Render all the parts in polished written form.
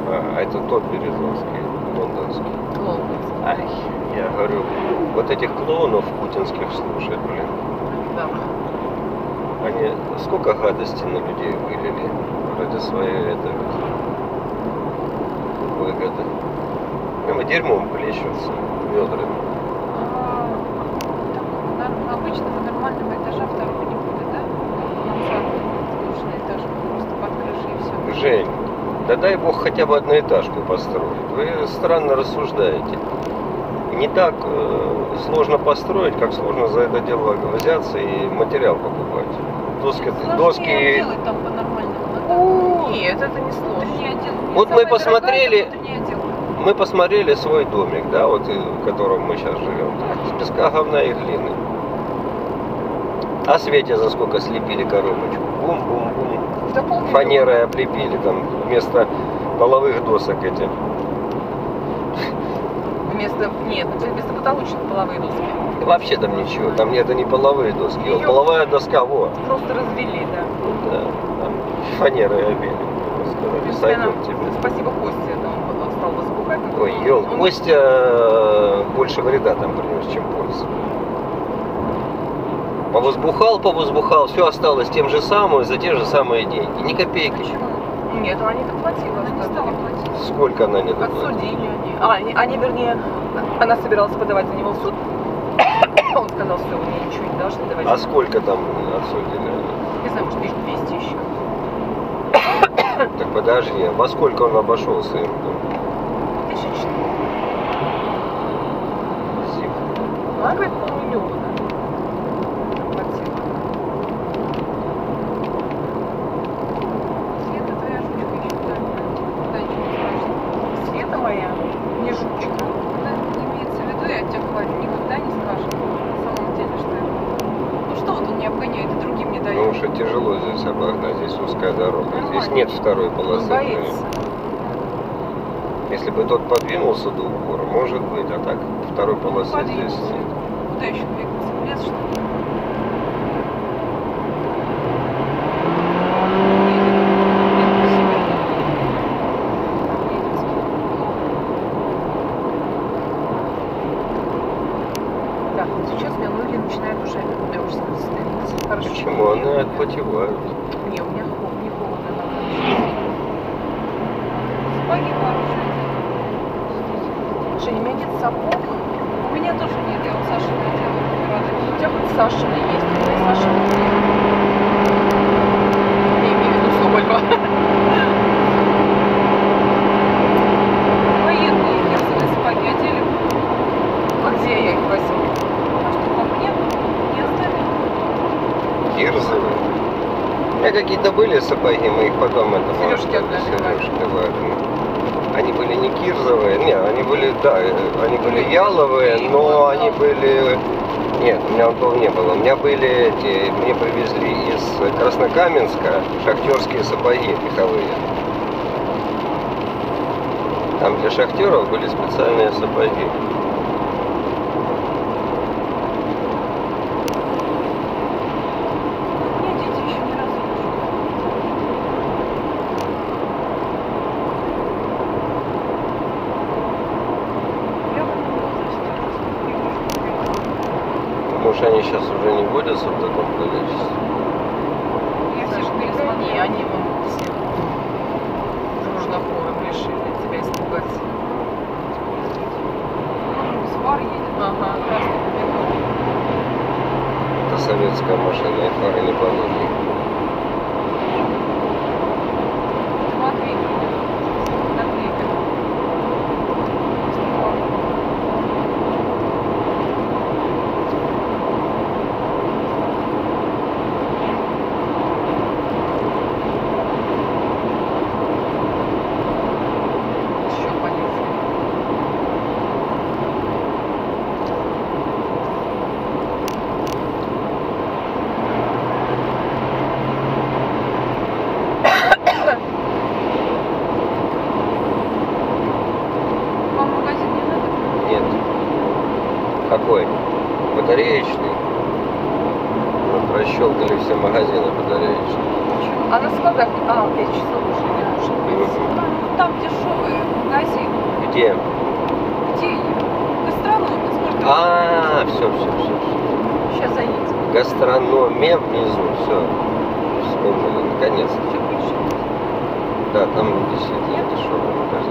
А это тот Березовский, лондонский. Лондонский. Ай, я говорю, вот этих клоунов путинских слушай, блин. Да. Они сколько гадости на людей вылили ради своей этой выгоды. Прямо дерьмом плещутся ведрами. На обычного нормального этажа второго не будет, да? Мансардный скучный этаж, просто под крышей и все. Жень, да дай бог хотя бы одноэтажку построить. Вы странно рассуждаете. Не так сложно построить, как сложно за это дело взяться и материал покупать. Доски. Делать там по-нормальному. Нет, это не сложно. Вот мы посмотрели, мы посмотрели свой домик, да, вот в котором мы сейчас живем. С песка, говна и глины. А Свете за сколько слепили коробочку? Бум-бум-бум. Фанерой облепили там вместо половых досок эти. Вместо потолочных половые доски. Вообще там ничего, там это не половые доски, вот половая доска, вот. Просто развели, да. Да, там фанерой обили. Сказали, сойдем тебе. Спасибо Косте, это он стал возбухать. Ой, ел, Костя больше вреда там принес, чем пользы. Повозбухал, все осталось тем же самым, за те же самые деньги. Ни копейки. Почему? Нет, она не доплатила. Она не стала платить. Сколько она не доплатила? Отсудили они. Вернее, она собиралась подавать на него в суд. Он сказал, что вы мне ничего не должны давать. А сколько там отсудили? Не знаю, может, 1200 еще. Так подожди, во сколько он обошелся им? 1400. Зик. Она говорит, полмиллиона. Света, твоя жучка еще куда ничего не скажет. Света моя, не жучка. Она имеется в виду, я тебя говорю, никогда не скажет. На самом деле, что это. Ну что вот он не обгоняет и другим не дает. Ну что тяжело здесь обогнать, здесь узкая дорога. Здесь нет второй полосы. Он боится. Если бы тот подвинулся до упора, может быть, а так второй полосы здесь нет. Куда еще двигаться? В лес, что ли? Да, вот сейчас меня ноги начинают уже становиться. Хорошо. Почему? Они отпотевают. Не, у меня не холодно. Сапоги хорошие. Женя, у меня нет сапог. У меня тоже нет, я вот Саша надела. У тебя хоть Сашины есть, у меня Сашины нет. Я имею в виду Соболева. Военные кирзовые сапоги одели. А где я их возьму? А что, по мне? Не оставили? Кирзовые. У меня какие-то были сапоги, мы их потом Сережки отдали, Сережки варили. Они были не кирзовые, нет, они были, да, они были яловые, но они были... Нет, у меня того не было. У меня были эти, мне привезли из Краснокаменска шахтерские сапоги меховые. Там для шахтеров были специальные сапоги. У меня дети еще ни разу не жили. Я в этом возрасте русских игрушек не играла. Может, они сейчас уже не водятся в таком количестве? Я всех пересмотрела. Не, они вон все дружно хором решили тебя испугать. Свар едет. Ага. Красный побегал. Это советская машина, и фары не положены. Матвей. Наклейка. Еще полиция. Вам в магазин не надо? Нет. Какой? Батареечный? Мы прощелкали все магазины батареечные. А на складах, 5 часов уже не нужно быть. Там дешевый. магазин. Где? Где ее? Гастрономия, сколько? Все. Сейчас заедем. Гастрономия внизу, все. Вспомнили, наконец. Чё больше? Да, там действительно дешевый магазин.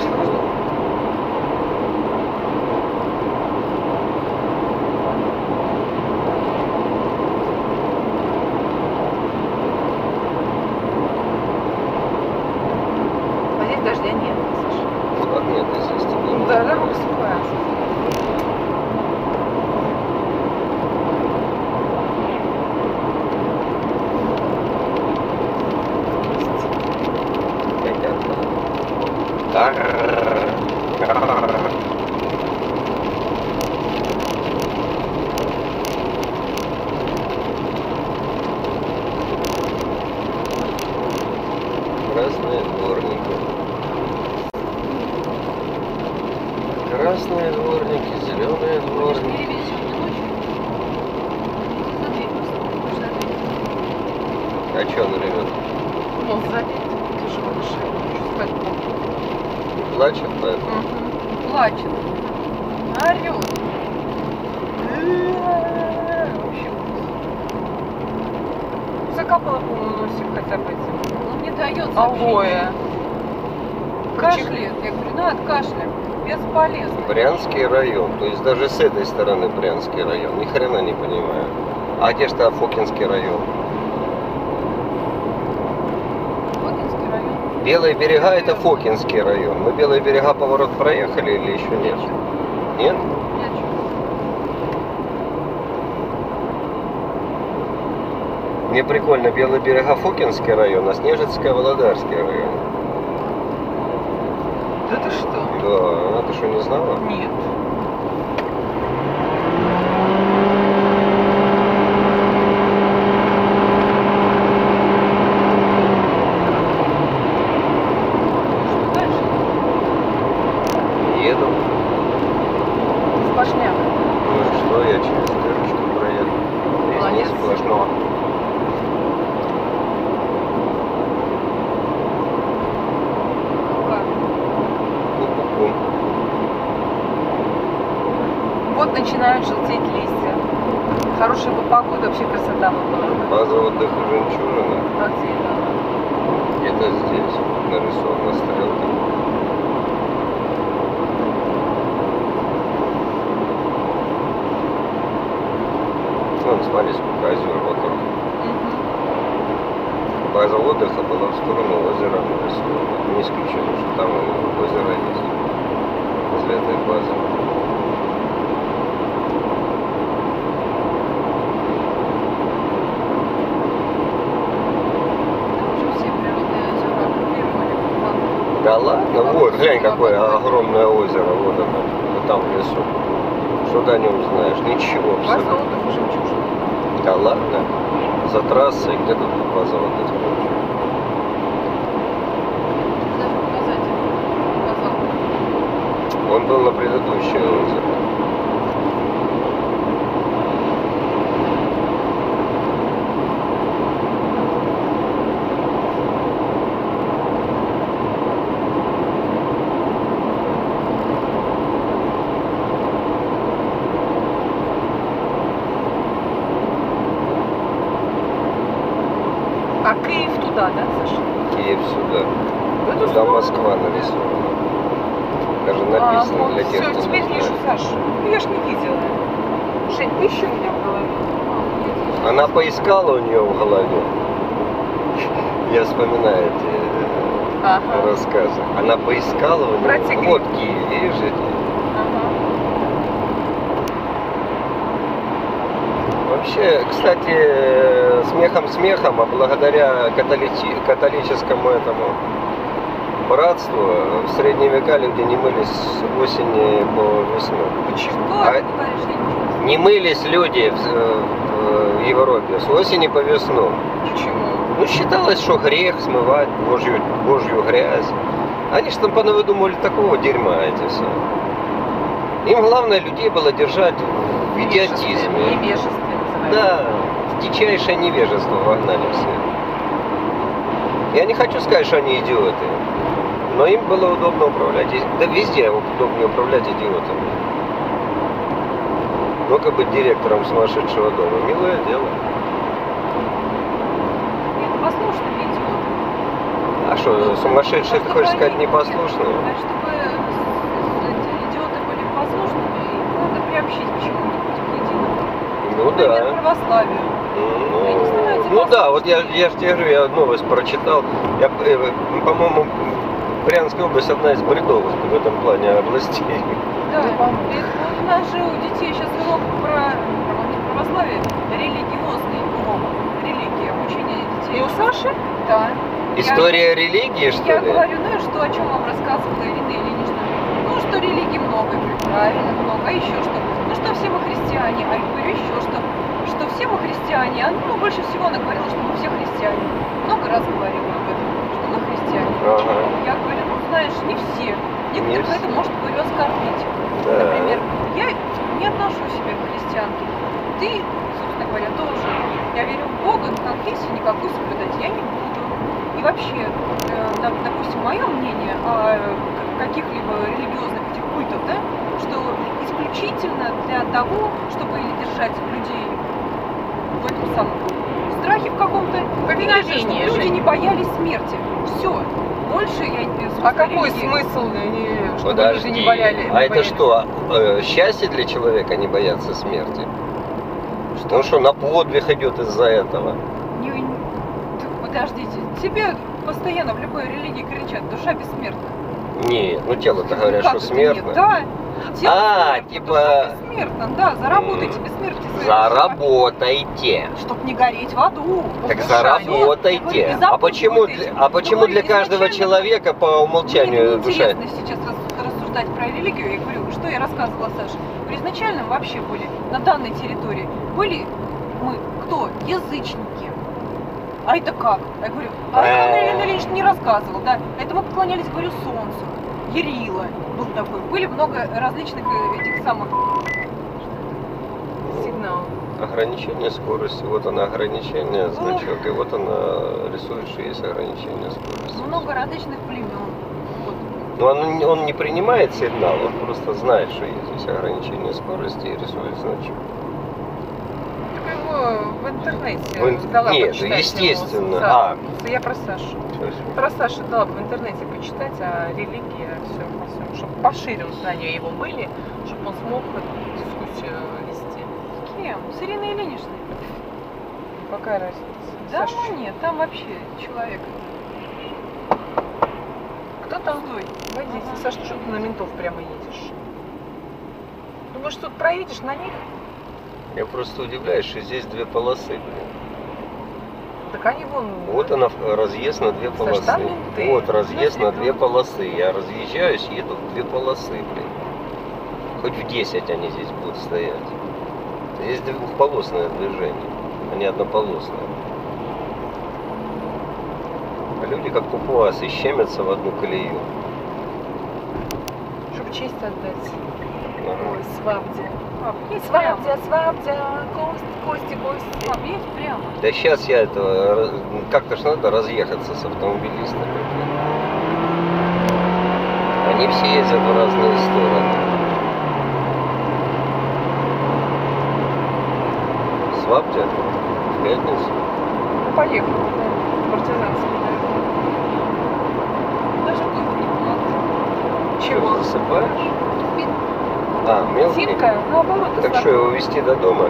А здесь дождя нет, Саша. Вот нет, здесь тебе. Да, дорога сухая. Красные дворники. Красные дворники, зеленые Будешь дворники. перевезённой ночью? За дверь просто. За дверь. А что он ревет? Ну, забит. Тяжело дышать. Спать плохо. Плачет поэтому? Плачет. Орёт. Вообще ужас. Закапала, по-моему, носик хотя бы этим. Он не дает Алоэ. Чехлет. Я говорю, на, откашляем. Бесполезно. Брянский район. То есть даже с этой стороны Брянский район. Ни хрена не понимаю. А где что Фокинский район? Фокинский район. Белые берега это Фокинский район. Мы Белые берега поворот проехали или еще нет? Нет? Нет. Мне прикольно, Белые берега Фокинский район, а Снежинская Володарский район. Да ты что? Да, а ты что, не знала? Нет. Что дальше? Еду. Сплошняк. Ну и что, я через дырочку проеду. Здесь Молодец. не сплошного. Как? Ку-ку-ку. Вот начинают желтеть листья. Хорошая бы погода, вообще красота бы была. База отдыха «Жемчужина». А где это? Где-то здесь нарисована стрелка. Вон, смотри, сколько озер вокруг. База отдыха была в сторону озера нарисована. Не исключено, что там и озеро есть. Возле этой базы. Там уже все природные озера оккупировали. Да ладно, вот, глянь, какое огромное озеро. Вот оно, вот там в лесу. Что ты о нем знаешь? Ничего База абсолютно. отдыха «Жемчужина». Да ладно. За трассой, где тут база отдыха? Даже показатель показал. Он был на предыдущее озеро. А Киев туда, да, Саша? Киев сюда. В эту Туда сторону? Москва нарисована. Даже написано для тех, все, кто теперь не вижу, знает. Саша. Ну, я ж не видела. Жень, поищи у меня в голове. Она поискала у нее в голове. Я вспоминаю эти Ага. рассказы. Она поискала у нее. Братья Гримм. Вот Киев, видишь? Ага. Вообще, кстати, смехом, а благодаря католическому этому братству в средние века люди не мылись с осени по весну. Почему? Что А- ты говоришь? Я ничего Не мылись люди в Европе с осени по весну. Почему? Ну, считалось, что грех смывать Божью грязь. Они же там понавыдумывали такого дерьма эти все. Им главное людей было держать в идиотизме. Невежестве называется. Да, в дичайшее невежество вогнали все. Я не хочу сказать, что они идиоты. Но им было удобно управлять. Да везде удобнее управлять идиотами. Ну-ка быть директором сумасшедшего дома. Милое дело. Нет, послушными идиотами. А что, сумасшедшие, ты хочешь сказать, непослушные? Чтобы идиоты были послушными, их надо приобщить к чему-нибудь, к единому. Ну Например, да. православию. Они становятся Ну да, вот я послушными. же тебе говорю, я новость прочитал. Я, по-моему, Брянская область одна из бредовых в этом плане областей. Да, вот у нас же у детей сейчас урок про православие, религиозный урок, религия, обучение детей. И у Саши? Да. История религии, что Я ли? говорю, ну и что, о чем вам рассказывала Ирина Ильинична? Ну, что религий много, я говорю, правильно, много, а еще что? Ну, что все мы христиане, а я говорю, еще что все мы христиане, а ну, больше всего она говорила, что мы все христиане. Много раз говорила об этом, что мы христиане. Ага. Я говорю, ну, знаешь, не все. Некоторых Не это все. может, говорю, оскорбить. Да. Например, я не отношу себя к христианке. Ты, собственно говоря, тоже. Я верю в Бога, но конфессии никакой соблюдать я не буду. И вообще, допустим, мое мнение о каких-либо религиозных этих культах, да, что исключительно для того, чтобы держать людей в этом самом страхе в каком-то, Повиновение, люди Жень. не боялись смерти. Все. Больше я не А какой смысл, чтобы люди Подожди, не боялись? а это что, счастье для человека не бояться смерти? Он что, на подвиг идет из-за этого? Подождите, тебе постоянно в любой религии кричат, душа бессмертна. Нет, ну тело-то говорят, Как что это нет? смертно. Да. Тело А, смертно, типа- душа бессмертна, да, заработайте бессмертие. своей Заработайте. душой, чтоб не гореть в аду. Так Послушай, заработайте. вот, не А почему, забудьте. а почему для Говорю, каждого изначально человека по умолчанию Мне душа? интересно сейчас рассуждать про религию. Я говорю, что я рассказывала Саше. Говорю, изначально вообще были на данной территории были мы кто? Язычники. А это как? Я говорю, Александр Ильич не рассказывал, да? Это мы поклонялись, говорю, солнцу. Ярила был такой. Были много различных этих самых. Сигнал. Ограничение скорости. Вот она ограничение, значок. И вот она рисует, что есть ограничение скорости. Много различных племен. Вот. Но он не принимает сигнал, он просто знает, что есть здесь ограничение скорости и рисует значок. Так его в интернете В дала Нет, почитать естественно. ему. А. Да. Я про Сашу. Про Сашу дала бы в интернете почитать о религии, о всем, чтобы пошире знания его были, чтобы он смог эту дискуссию вести. С кем? С Ириной Ильиничной. Какая разница? Да, Саша, ну нет, там вообще человек. кто там? Стой. Водитель. Ага. Саша, что ты на ментов прямо едешь? Думаешь, тут проедешь на них? Я просто удивляюсь, что здесь две полосы, блин. Так они вон... Вот она, разъезд на две Саш, полосы. там менты. Вот разъезд на Если две полосы. Я разъезжаюсь, еду в две полосы, блин. Хоть в 10 они здесь будут стоять. Здесь двухполосное движение, а не однополосное. А люди как папуасы щемятся в одну колею. Чтобы честь отдать. Ага. Ой, свабдя. Пап, едь прямо. Свабдя, кости. Пап, едь прямо. Да сейчас я это, как-то ж надо разъехаться с автомобилистами. Они все ездят в разные стороны. Свабдя? В пятницу? Ну, поехали. Партизанский. Даже тут не надо. Чего? Что, засыпаешь? А, мелкий? Симка, наоборот, Так что, его везти до дома?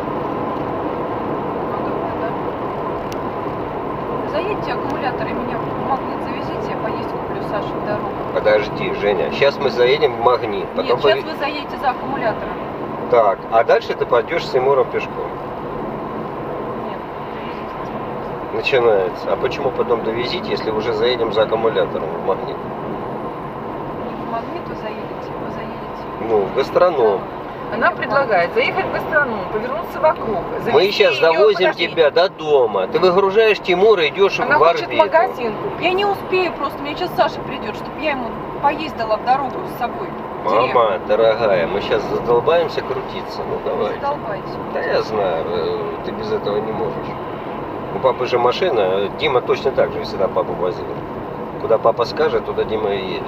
Заедьте аккумуляторы, меня в магнит завезите, я поесть куплю Саше в дорогу. Подожди, Женя. Сейчас мы заедем в Магнит. Потом Нет, сейчас вы заедете за аккумулятором. Так, а дальше ты пойдешь с Тимуром пешком. Нет, довезите. Начинается. А почему потом довезите, если уже заедем за аккумулятором в Магнит? Не в магнит вы заедете. Ну, в гастроном. Она предлагает заехать в гастроном, повернуться вокруг. Мы завести сейчас её, довозим подожди. тебя до дома. Ты выгружаешь Тимура, идешь Она в хочет орбиту. магазин купить. Я не успею просто, мне сейчас Саша придет, чтобы я ему поездила в дорогу с собой. в деревню. Мама, дорогая, мы сейчас задолбаемся крутиться. Ну Не давай. задолбайте. Да я знаю, ты без этого не можешь. У папы же машина, Дима точно так же всегда папу возил. Куда папа скажет, туда Дима и едет.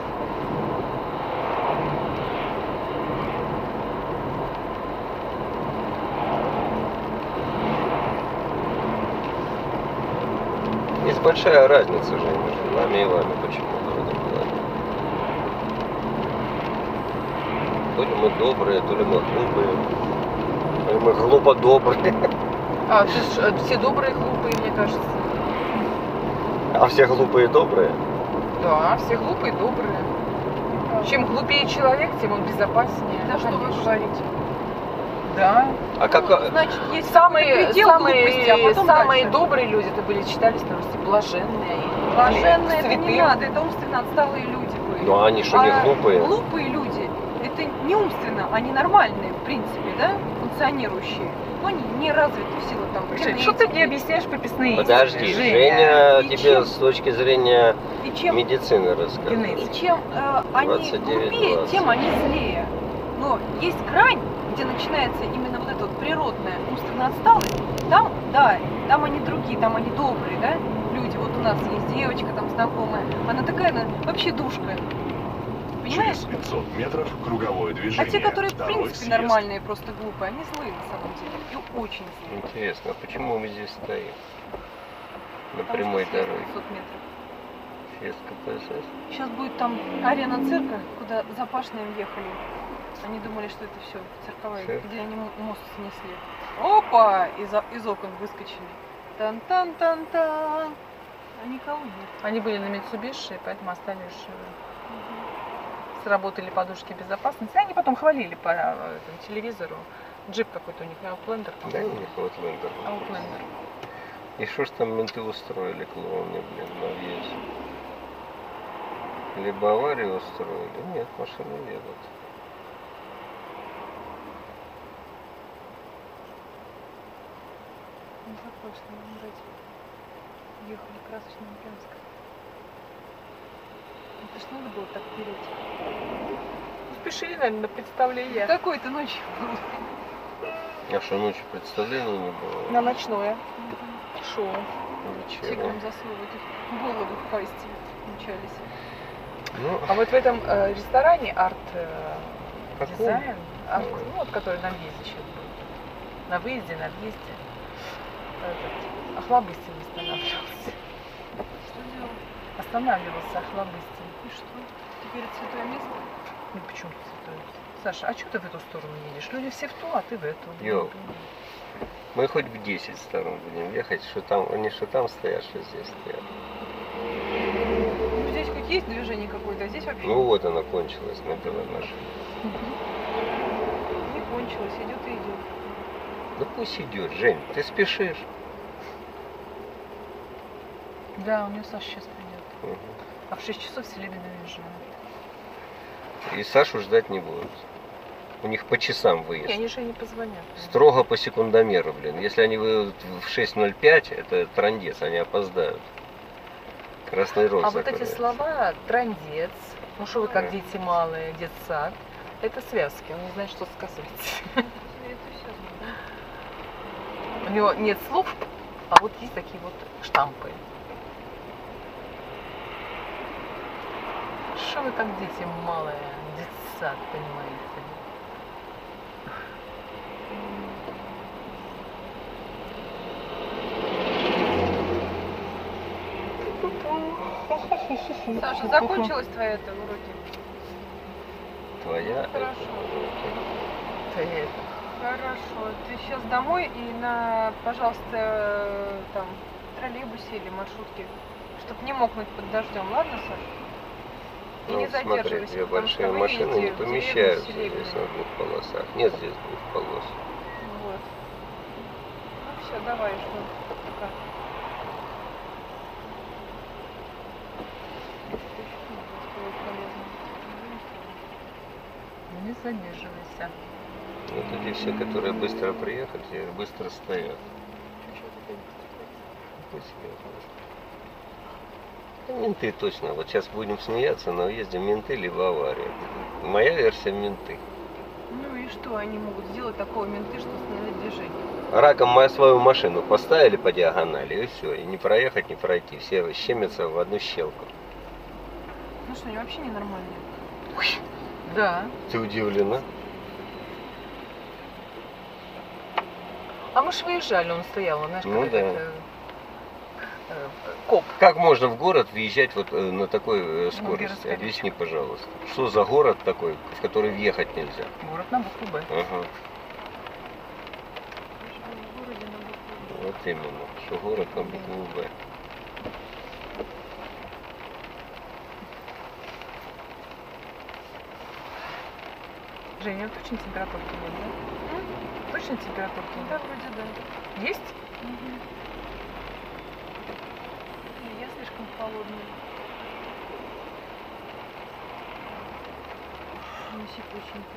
Есть большая разница же между нами и вами, почему города была. То ли мы добрые, то ли мы глупые. То ли мы глупо добрые. А, все добрые, глупые, мне кажется. А все глупые добрые? Да, все глупые, добрые. Чем глупее человек, тем он безопаснее. Да что вы говорите? Да. А как... Ну, значит, есть Самые, предел глупости, а потом самые дальше. добрые люди, это были, читались на Руси, блаженные. Блаженные это не святые. надо, это умственно отсталые люди были. Ну а они что, не глупые? Глупые люди, это не умственно, они нормальные, в принципе, да, функционирующие. Но они не развиты в силу там Жень, что ты мне генетики. объясняешь прописные Подожди, истины, Женя И тебе чем- с точки зрения И чем, медицины рассказывает. Генетики. и чем они 29, глупее, 20. тем они злее. Но есть грань, где начинается именно вот это вот природное, умственно отсталость. Там, да, там они другие, там они добрые, да, люди. Вот у нас есть девочка там знакомая, она такая, она вообще душка. Понимаешь? Через 500 метров круговое А движение. те, которые в Второй принципе съезд. нормальные, просто глупые, они злые на самом деле. И очень злые. Интересно, а почему мы здесь стоим? На Потому прямой что съезд дороге. 500 метров. Съезд КПСС. Сейчас будет там арена цирка, куда Запашные ехали. Они думали, что это все цирковая, Всё. где они мост снесли. Опа! Из окон выскочили. Тан-тан-тан-тан. А никого нет. Они были на Mitsubishi, поэтому остались живы. Сработали подушки безопасности. Они потом хвалили по этому телевизору. Джип какой-то у них, Outlander. Да, у них вот Лендер. Outlander. И что ж там менты устроили клоуны, блин, на въезде? Либо аварию устроили? Нет, машины едут. Ну, такое, что нам брать. Ехали красочно на Брянск. Это ж надо было так переть. Спешили, наверное, на представление. Какой-то ночью был. А что, ночью представления не было? На ночное шоу. Вечером. Тиграм засовывать их голову в пасти мчались. Ну, А вот в этом ресторане арт Каком? дизайн, ну, вот, который на въезде сейчас был. На выезде, на въезде. Этот, Охлобыстин останавливался. Что делать? Останавливался Охлобыстин. И что? Теперь это святое место? Ну почему ты святой? Саша, а что ты в эту сторону едешь? Люди все в ту, а ты в эту. Йо. мы хоть в 10 сторон будем ехать, что там, они что там стоят, что здесь стоят. Ну, здесь хоть есть движение какое-то, а здесь вообще Ну вот она кончилась на белой машине. не кончилось, идет и идет. Да пусть идет, Жень, ты спешишь. Да, у нее Саша сейчас придет. Мгм. А в 6 часов Селебина уезжает. И Сашу ждать не будут. У них по часам Не, выезд. они же не позвонят. Строго по секундомеру, блин. Если они выйдут в 6:05, это трындец, они опоздают. Красный рост А вот эти закроется. слова трындец, ну что вы как Да. дети малые, детсад, это связки, он не знает, что сказать. Это все знаю. У него нет слов, а вот есть такие вот штампы. Что вы как дети малые, детсад, понимаете? Саша, закончилась твоя это уроки? Твоя. Хорошо. Ты Хорошо. Ты сейчас домой и на, пожалуйста, там, троллейбусе или маршрутке, чтоб не мокнуть под дождем, ладно, Саша? И Ну, не смотри, задерживайся, две потому что большие вы машины едете не в деревню помещаются Селебина. здесь на двух полосах. Нет здесь двух полос. Вот. Ну все, давай, жду. Пока. не задерживайся. Вот эти все, которые быстро приехали, те быстро стоят. Пусть едут. Да менты точно. Вот сейчас будем смеяться, на въезде менты либо авария. Моя версия менты. Ну и что они могут сделать такого менты, что остановить движение? Раком мы свою машину поставили по диагонали, и все. И не проехать, не пройти. Все щемятся в одну щелку. Ну что, они вообще ненормальные. Да. Ты удивлена? А мы ж выезжали, он стоял, знаешь, Ну как да. это, коп. Как можно в город въезжать вот на такой скорости? Герцогородская. Объясни, пожалуйста. Что за город такой, в который въехать нельзя? Город на букву Б. Ага. В городе на букву. Вот именно. Что город на букву Б. Женя, точно температурки нет, да? Точно температурки Да, нет? вроде да. Есть? Мгм. Я слишком холодная. Не сипученькая.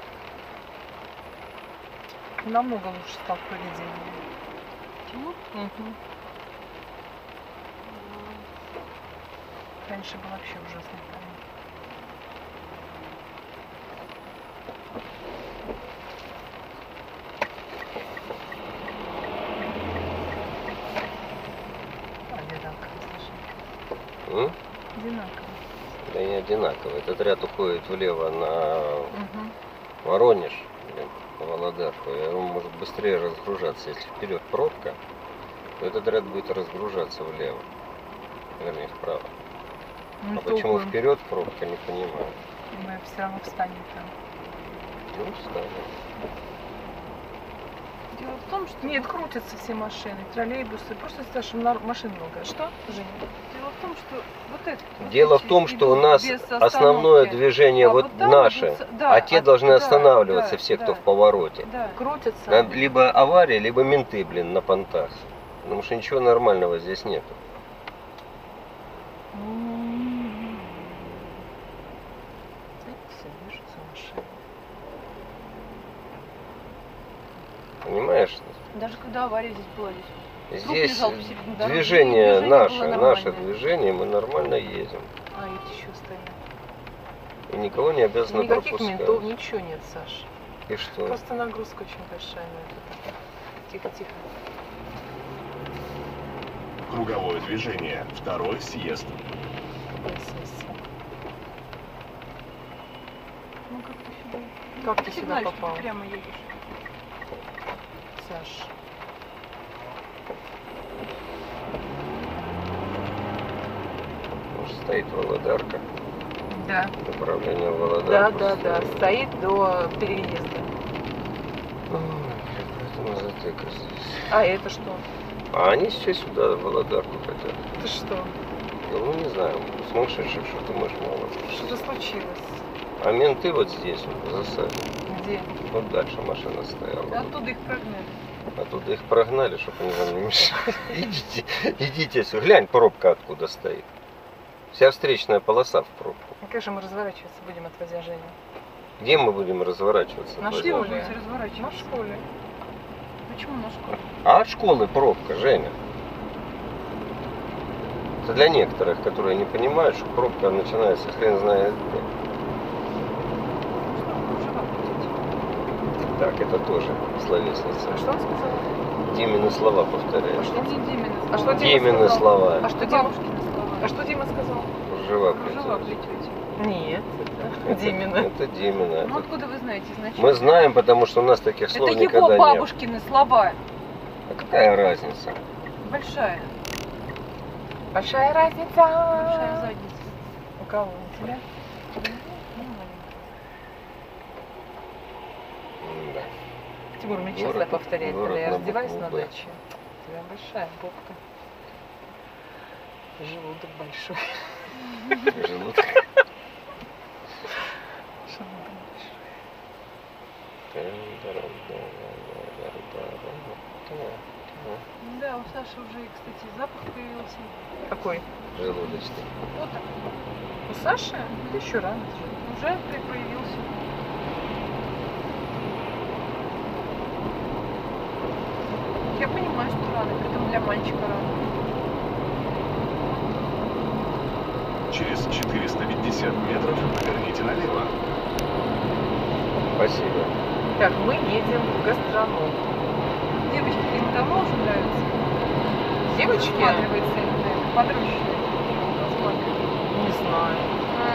Намного лучше стал поведение. Тимур? Угу. Раньше был вообще ужасный парень. Одинаково, слушай. М? Одинаково. Да не одинаково. Этот ряд уходит влево на Угу. Воронеж, блин, на Володарку. И он может быстрее разгружаться. Если вперед пробка, то этот ряд будет разгружаться влево. Вернее, вправо. Ну, А почему толку. вперед пробка, не понимаю. Мы все равно встанем там. Ну, встанет. Дело в том, что... Нет, крутятся все машины, троллейбусы. Просто Саша, машин много. Что, Женя? Дело в том, что вот это... вот Дело в эти том, что у идут нас без основное остановки. движение А вот вот там наше, идут да, а те а- должны да, останавливаться, да, все, кто да, в повороте. Да. Крутятся. Нам либо авария, либо менты, блин, на понтах. Потому что ничего нормального здесь нету. Все движутся машины. Понимаешь? Даже когда авария здесь была, здесь Здесь лежал посередине дороги, движение движение наше, было наше нормальное. движение, мы нормально едем. А эти еще стоят. И никого не обязаны Никаких пропускать. ментов, ничего нет, Саш. И что? Просто нагрузка очень большая на это. Тихо, тихо. Круговое движение. Второй съезд. Естественно. Ну как ты сюда? Как ты сюда Сигналишь, попал, ты прямо едешь. Саш? Может, стоит Володарка. Да. Направление в Да, Володарку. да, да. Стоит до переезда. Ой, поэтому затыка здесь. А это что? А они сейчас сюда, в Володарку хотят. Ты что? Ну, не знаю, сумасшедших, что думаешь, мало. Что-то случилось? А менты вот здесь, вот, в засаде. Где? Вот дальше машина стояла. Оттуда их прогнали. Оттуда их прогнали, чтобы они вам не мешали. Идите сюда. Глянь, пробка откуда стоит. Вся встречная полоса в пробку. Ну как же мы разворачиваться будем, отвозя Женю? Где мы будем разворачиваться? На Владимир? школе. Будете На разворачиваться. школе. Почему на школе? А от школы пробка, Женя. Это для некоторых, которые не понимают, что пробка начинается хрен знает где. Жива будете. Так, это тоже словесница. А что он сказал? Димины слова повторяю. Это не Димины А что слова. Дима Димины сказал? слова. А что Это Дима? бабушкины слова. А что Дима сказал? Жива Жива плетётся. плетете. Нет, это Димина. Это Димина. Ну это- откуда вы знаете изначально? Мы знаем, потому что у нас таких слов Это никогда его не было. бабушкины слова. А какая разница? Большая. Большая разница. Большая задница. У кого? У тебя? Ну, Да. Тимур, мне Город- часто повторяет, город когда я на раздеваюсь букву на «Б». даче. У тебя большая попка. Желудок большой. Желудок. Желудок большой. Да, у Саши уже, кстати, запах появился. Какой? Желудочный. Вот так. У Саши? Еще рано. Уже появился. Я понимаю, что рано, притом для мальчика рано. Через 450 метров поверните налево. Спасибо. Так, мы едем в гастроном. Девочки, им давно уже нравится. Девочки? Рассматривается именно это, подружки. Рассматривает. Не знаю. А,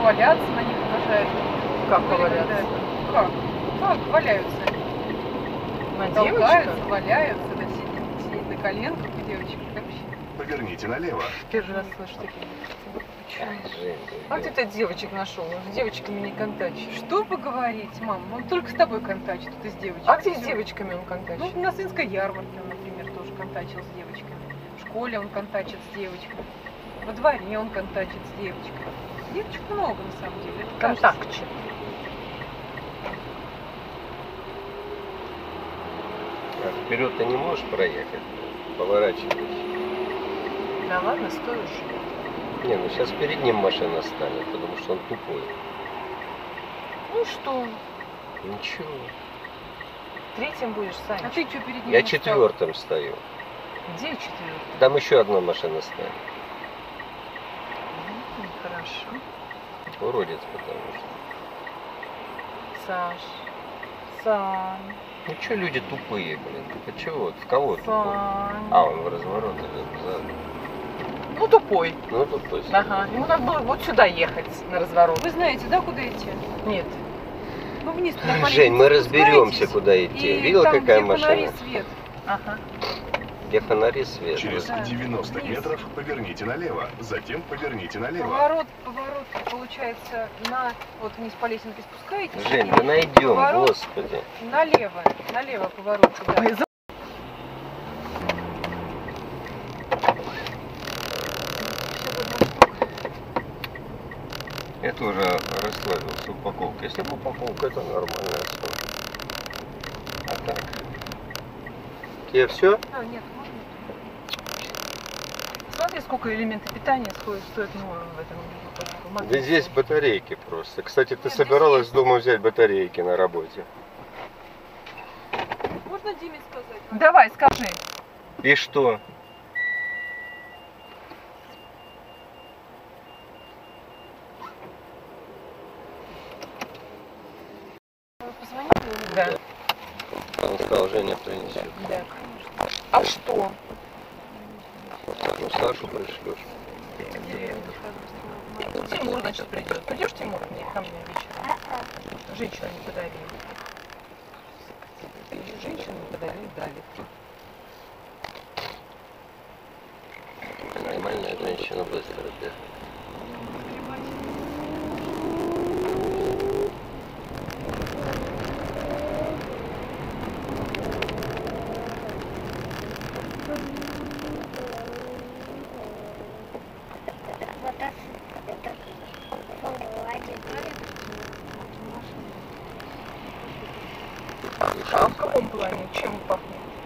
валяться на них обожают. Как Были говорят? когда-то. Как валяются? На Толкаются, девочках? валяются, да, сидит на коленках у девочек. Вообще. Поверните налево. Первый раз слышу такие. Жень, А где ты девочек нашел? Он с девочками не контачит. Что поговорить, мам? Он только с тобой контачит, ты с девочкой. А где с девочками он Ну, контачит? на Сынской ярмарке он, например, тоже контачил с девочками. В школе он контачит с девочками. Во дворе он контачит с девочками. Девочек много, на самом деле. это кажется. Контактчик. А вперед ты не можешь проехать? Поворачивайся. Да ладно, стой уже. Не, ну сейчас перед ним машина станет, потому что он тупой. Ну что, Ничего. третьим будешь, Саня? А ты что перед ним Я не встал? четвертым стою. Где четвертый? Там еще одна машина станет. Хорошо. Уродец, потому что. Саш. Сань. Ну что люди тупые, блин? А чего? В кого тупой? Сань. А, он в разворот идет сзади. Ну тупой. Ну тупой. Ага. Ему надо было вот сюда ехать на разворот. Вы знаете, да, куда идти? Нет. Ну, вниз по лестнице Жень, мы разберемся, спускаетесь, куда идти. и Видел, там, какая где фонари, машина? свет. Ага. Где фонари свет? Через Да. 90 Вниз. метров поверните налево. Затем поверните налево. Поворот, получается, вот вниз по лестнице спускаетесь. Жень, и да найдем, поворот господи. налево поворот туда. Ой, Я тоже расслабился упаковка. Если бы упаковка, это нормально. А так. Тебе все? А, нет, можно? Смотри, сколько элементов питания стоит ну, в этом в магните. Да здесь батарейки просто. Кстати, ты Нет, собиралась здесь дома взять батарейки на работе. Можно Диме сказать? Давай, скажи. И что? Позвонили ему? Да. Он сказал, Женя принесет. Да. А что? Ну, Сашу пришлешь. Тимур, значит, придет. Придешь, Тимур, мне ко мне вечером? Женщину не подарили. Женщину не подарили, дали. Нормальная женщина быстро, да. А в каком плане? Чем пахнет?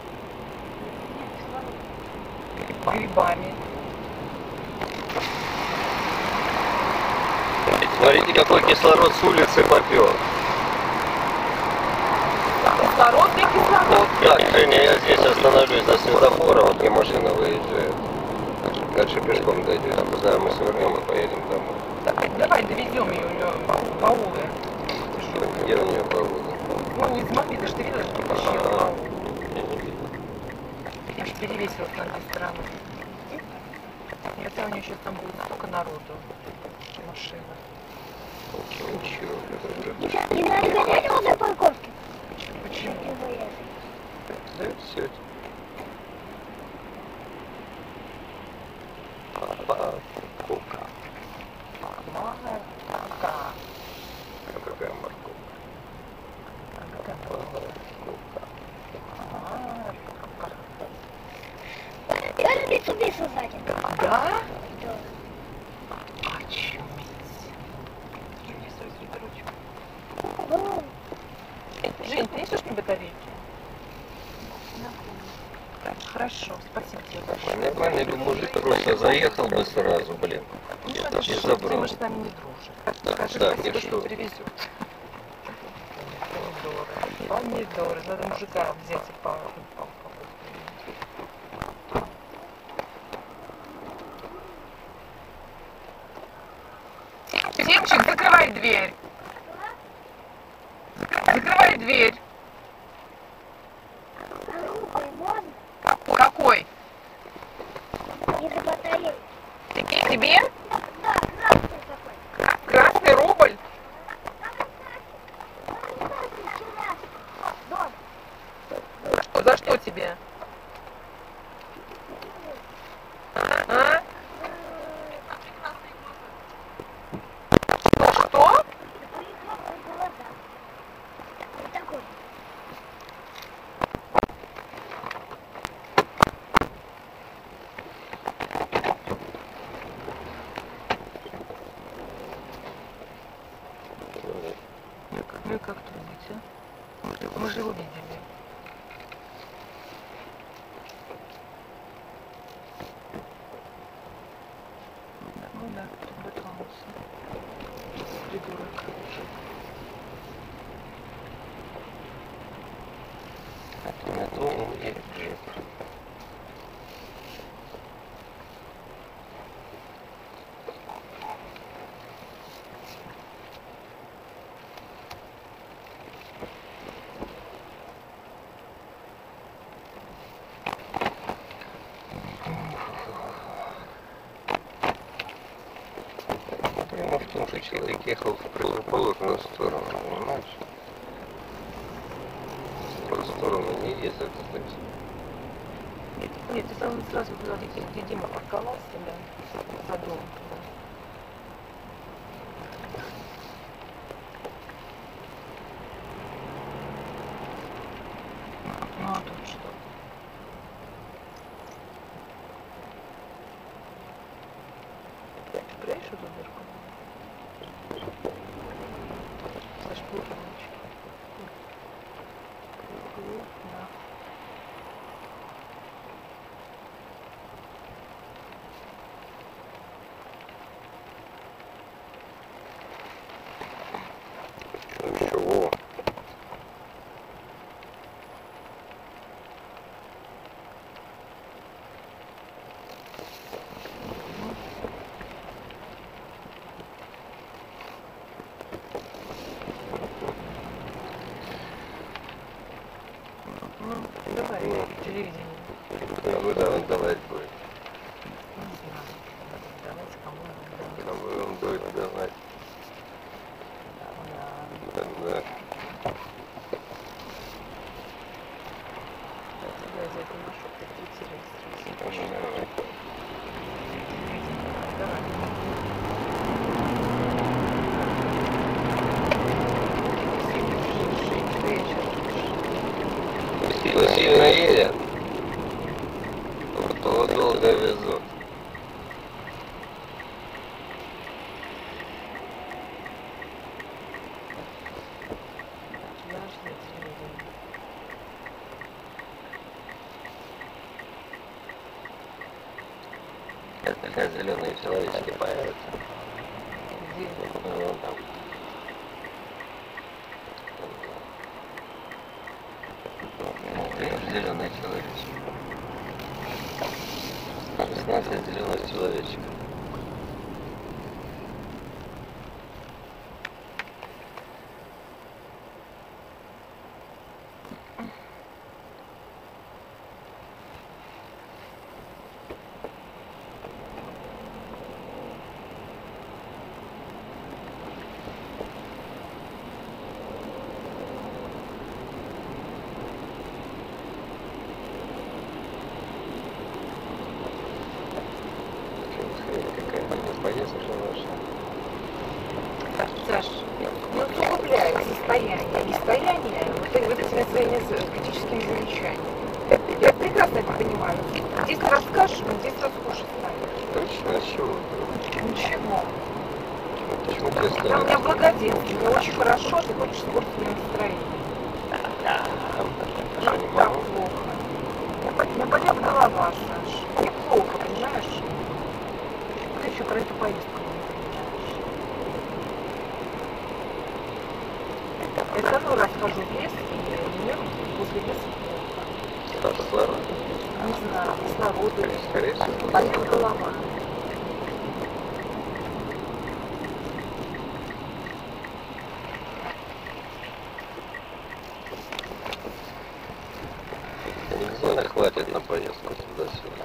Грибами. Смотрите, какой кислород с улицы попер. Кислород и кислород. Так, Женя, я здесь остановлюсь до светофора, вот где машина выезжает. Дальше пешком дойдем, а куда мы свернем и поедем домой. Давай довезем ее, у нее баулы. Где у нее погода? Ну, из мобиля, что ты видела, что тащила баул. Я же перевесила с одной стороны. Хотя у нее сейчас там будет столько народу. Машина. Ничего. Не надо гонять возле парковки. Почему? Да, все. Парковка. Морковка. А какая морковка? Парковка. Я Митсубиси сзади. Да? Да. Очуметь. Ну, Жень, ты несешь мне батарейки? Хорошо, спасибо тебе большое. Нормальный бы мужик просто заехал бы сразу, блин. Ну, это И ж забрал. Дима ж с нами не дружит. Скажи Да, спасибо, и что что? привезет. Помидоры. Надо мужика взять и по. Тимчик, закрывай дверь. Закрывай дверь. руку можно? Какой? Не за батарею. Тебе? Да, красный такой. Красный как думаете? Мы же его видели. Ну да, подготовился. Придурок. Это он и джип. Прямо в том, что человек ехал в противоположную сторону, понимаешь? В сторону не ездит, кстати. Нет, это он сразу туда, где Дима парковался, да, за домом туда. Ну а тут что? Ты прячешь эту дырку? Слышь, бурнички. Да. Чего? Ну, давай, телевидение. Кому давать будет? Не знаю. Давайте кому-нибудь. Кому он будет давать? Да. Да. Я тебя за это нашу интересно. Давай. Сильно едет. Вот долго везут. Когда зеленые человечки появятся. Где? Ну, там. Зеленые человечки. 16 зеленых человечек. Поездка наша. Саш, не усугубляй состояние. Состояние вот этими своими критическими замечаниями. Я прекрасно это понимаю. Здесь расскажешь, здесь раскушать станешь. Точно, а чего? Ничего. Почему ты Я у меня стараешься? благодетель, мне очень хорошо, ты хочешь испортить мне настроение. Я не Так могу. плохо. У меня болит голова, Саш. Неплохо, понимаешь? Ты еще про эту поездку не понимаешь. Я все равно расхожу в лес, и мне возле леса плохо. Кислород. Не знаю, кислорода, Скорее всего. болит голова. Бензина хватит на поездку туда-сюда.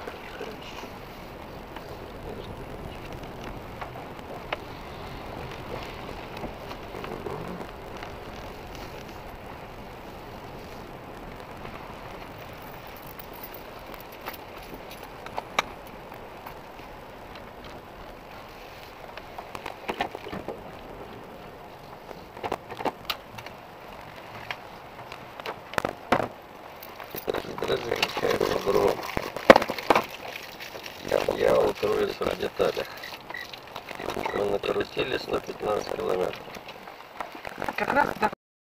Даже получается гром. Я утруюсь в деталях. Мы накрутились на 15 километров. Как раз так